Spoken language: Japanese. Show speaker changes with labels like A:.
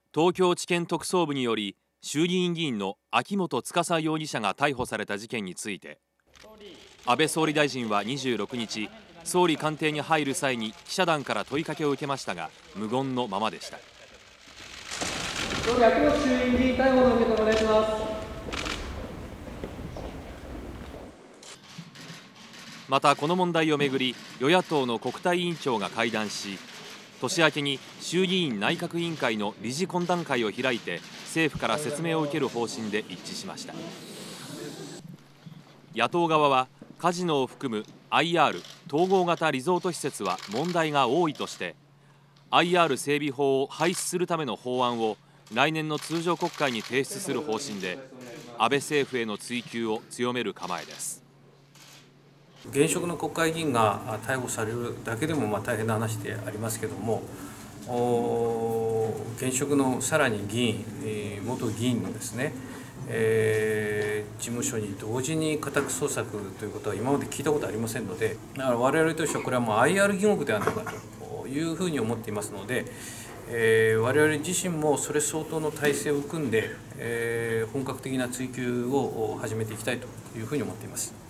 A: 東京地検特捜部により衆議院議員の秋元司容疑者が逮捕された事件について、安倍総理大臣は26日、総理官邸に入る際に記者団から問いかけを受けましたが、無言のままでした。
B: 総理、秋元衆院議員逮捕の受け止めお願いします。
A: またこの問題をめぐり、与野党の国対委員長が会談し、年明けに衆議院内閣委員会の理事懇談会を開いて政府から説明を受ける方針で一致しました。野党側はカジノを含む IR 統合型リゾート施設は問題が多いとして、 IR 整備法を廃止するための法案を来年の通常国会に提出する方針で、安倍政府への追及を強める構えです。
C: 現職の国会議員が逮捕されるだけでも大変な話でありますけれども、現職のさらに議員、元議員のですね、事務所に同時に家宅捜索ということは今まで聞いたことありませんので、だから我々としてはこれはもう IR 疑獄ではないかというふうに思っていますので、我々自身もそれ相当の体制を組んで、本格的な追及を始めていきたいというふうに思っています。